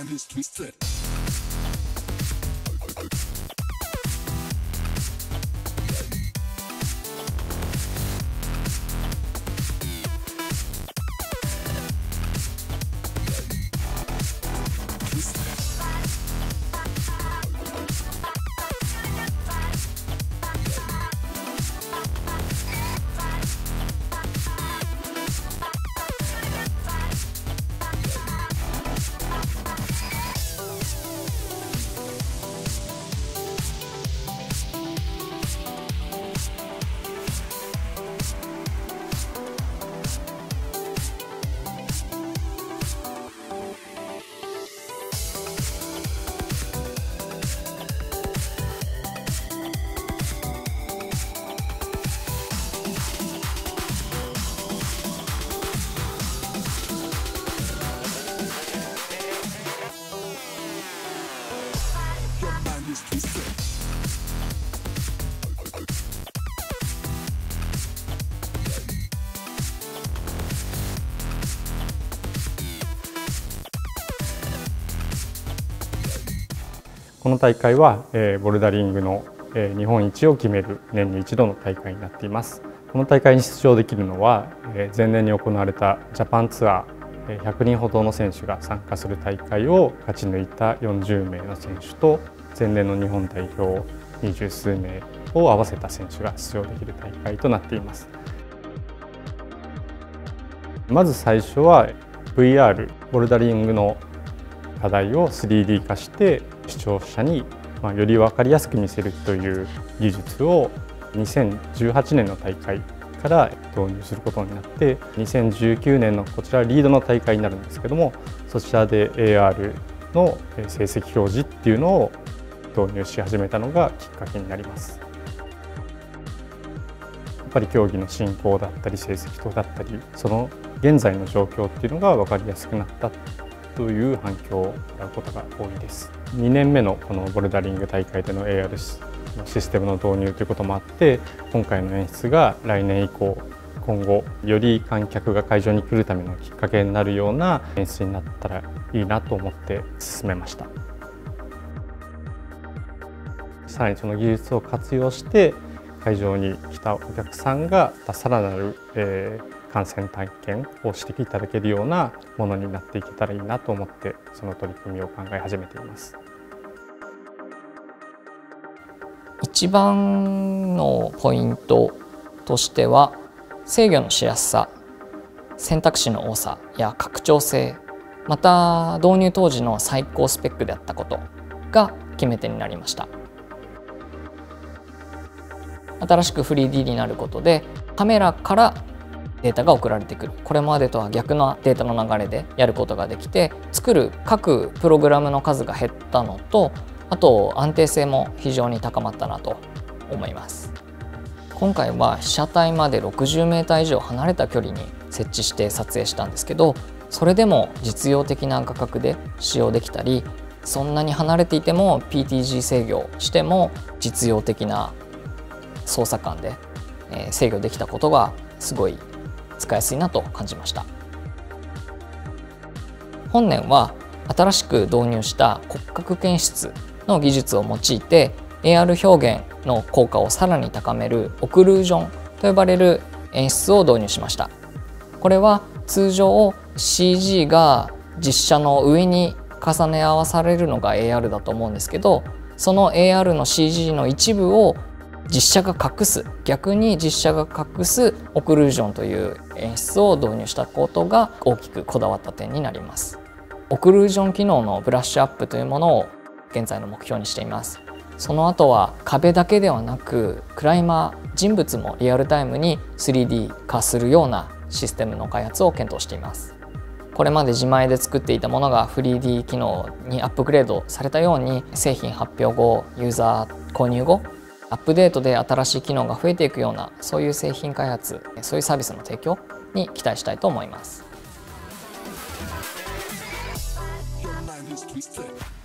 mind is twisted. Your mind is twisted. この大会はボルダリングの日本一を決める年に一度の大会になっています。この大会に出場できるのは前年に行われたジャパンツアー100人ほどの選手が参加する大会を勝ち抜いた40名の選手と前年の日本代表20数名を合わせた選手が出場できる大会となっています。まず最初は VR ボルダリングの課題を 3D 化して視聴者により分かりやすく見せるという技術を2018年の大会から導入することになって2019年のこちらリードの大会になるんですけどもそちらで AR の成績表示っていうのを導入し始めたのがきっかけになります。やっぱり競技の進行だったり成績表だったりその現在の状況っていうのが分かりやすくなったという反響をもらうことが多いです。2年目のこのボルダリング大会での AR のシステムの導入ということもあって今回の演出が来年以降今後より観客が会場に来るためのきっかけになるような演出になったらいいなと思って進めました。さらにその技術を活用して会場に来たお客さんがさらなる観戦体験をしていただけるようなものになっていけたらいいなと思ってその取り組みを考え始めています。 一番のポイントとしては制御のしやすさ、選択肢の多さや拡張性、また導入当時の最高スペックであったことが決め手になりました。新しく 3D になることでカメラからデータが送られてくる、これまでとは逆のデータの流れでやることができて作る各プログラムの数が減ったのとあと安定性も非常に高まったなと思います。今回は被写体まで60メーター以上離れた距離に設置して撮影したんですけどそれでも実用的な画角で使用できたりそんなに離れていても PTG 制御しても実用的な操作感で制御できたことがすごい使いやすいなと感じました。本年は新しく導入した骨格検出の技術を用いて AR 表現の効果をさらに高めるオクルージョンと呼ばれる演出を導入しました。これは通常 CG が実写の上に重ね合わされるのが AR だと思うんですけどその AR の CG の一部を実写が隠す逆に実写が隠すオクルージョンという演出を導入したことが大きくこだわった点になります。オクルージョン機能のブラッシュアップというものを現在の目標にしています。その後は壁だけではなくクライマー人物もリアルタイムに 3D 化するようなシステムの開発を検討しています。これまで自前で作っていたものが 3D 機能にアップグレードされたように製品発表後ユーザー購入後アップデートで新しい機能が増えていくようなそういう製品開発そういうサービスの提供に期待したいと思います。 Your mind is twisted.